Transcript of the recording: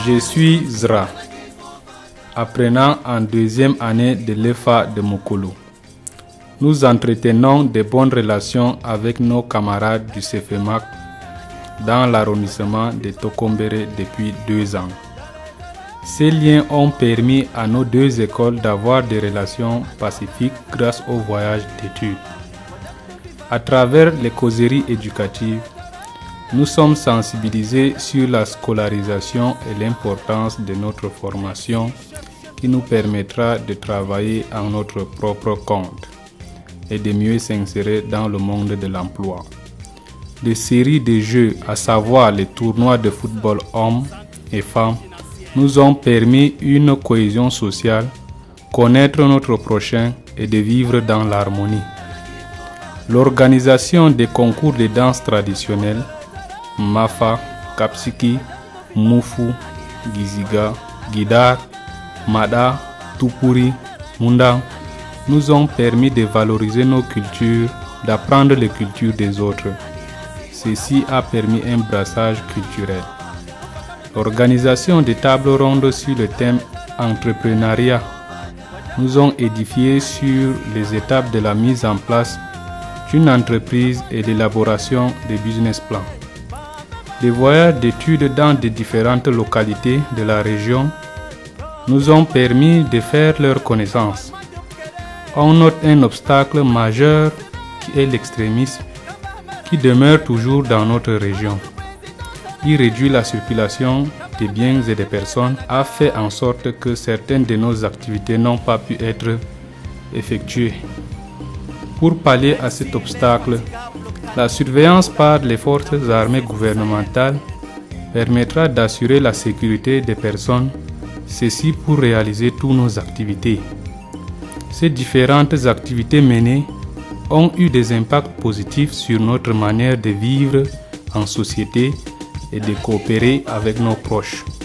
Je suis Zra, apprenant en deuxième année de l'EFA de Mokolo. Nous entretenons de bonnes relations avec nos camarades du CFEMAC dans l'arrondissement de Tokombere depuis 2 ans. Ces liens ont permis à nos 2 écoles d'avoir des relations pacifiques grâce au voyage d'études. À travers les causeries éducatives, nous sommes sensibilisés sur la scolarisation et l'importance de notre formation qui nous permettra de travailler en notre propre compte et de mieux s'insérer dans le monde de l'emploi. Des séries de jeux, à savoir les tournois de football hommes et femmes, nous ont permis une cohésion sociale, connaître notre prochain et de vivre dans l'harmonie. L'organisation des concours de danse traditionnelle, Mafa, Kapsiki, Mufu, Giziga, Gidar, Mada, Tupuri, Munda, nous ont permis de valoriser nos cultures, d'apprendre les cultures des autres. Ceci a permis un brassage culturel. L'organisation des tables rondes sur le thème entrepreneuriat nous ont édifiés sur les étapes de la mise en place d'une entreprise et l'élaboration des business plans. Des voyages d'études dans des différentes localités de la région nous ont permis de faire leur connaissance. On note un obstacle majeur qui est l'extrémisme qui demeure toujours dans notre région. Il réduit la circulation des biens et des personnes, a fait en sorte que certaines de nos activités n'ont pas pu être effectuées. Pour pallier à cet obstacle, la surveillance par les forces armées gouvernementales permettra d'assurer la sécurité des personnes, ceci pour réaliser toutes nos activités. Ces différentes activités menées ont eu des impacts positifs sur notre manière de vivre en société et de coopérer avec nos proches.